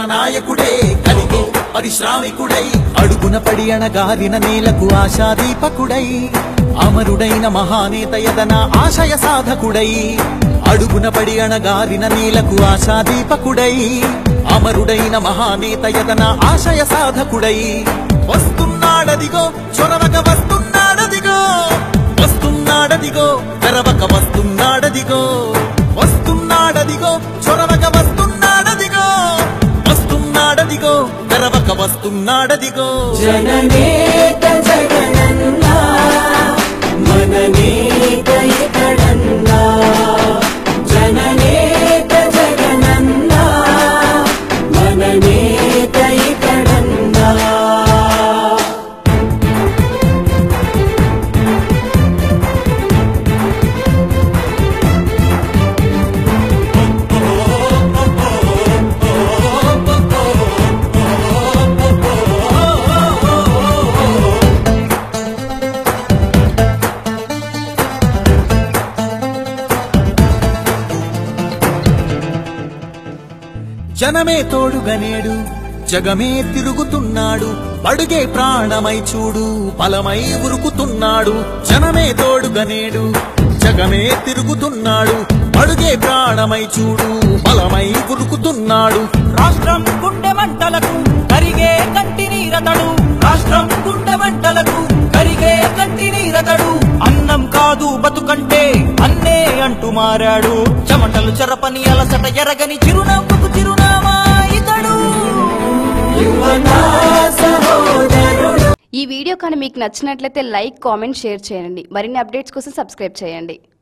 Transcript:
జననాయకుడే కలిగే పరిశ్రామికుడై అడుగున పడి అణగారిన నేలకు ఆశాదీపకుడై అమరుడైన మహానేత యదన ఆశయ సాధకుడై అడుగున పడి అణగారిన నేలకు ఆశాదీపకుడై అమరుడైన మహానేత యదన ఆశయ సాధకుడై వస్తున్నాడదిగో చొరవక వస్తున్నాడదిగో వస్తున్నాడదిగో తెరవక వస్తున్నాడదిగో వస్తున్నాడదిగో చొరవక వస్తున్నాడదిగో వస్తున్నాడదిగో తెరవక వస్తున్నాడదిగో జననేత జగనన్నా మననేత ఇతడన్నా జననేత జగనన్నా మననేత ఇతడన్నా జనమే తోడుగనేడు జగమే తిరుగుతున్నాడు అడుగే ప్రాణమై చూడు బలమై ఉరుకుతున్నాడు జనమే తోడుగనేడు జగమే తిరుగుతున్నాడు అడుగే ప్రాణమై చూడు బలమై ఉరుకుతున్నాడు రాష్ట్రం గుండె మంటలకు కరిగే కంటి నీరతడు రాష్ట్రం గుండె మంటలకు కరిగే కంటి నీరతడు అన్నం కాదు బతుకంటే అన్నే అంటూ మారాడు చెమటలు చెరపని అలసట ఎరగని చిరునవ్వుకు చిరునామా ఇతడు ఈ వీడియో కానీ మీకు నచ్చినట్లయితే లైక్ కామెంట్ షేర్ చేయండి మరిన్ని అప్డేట్స్ కోసం సబ్స్క్రైబ్ చేయండి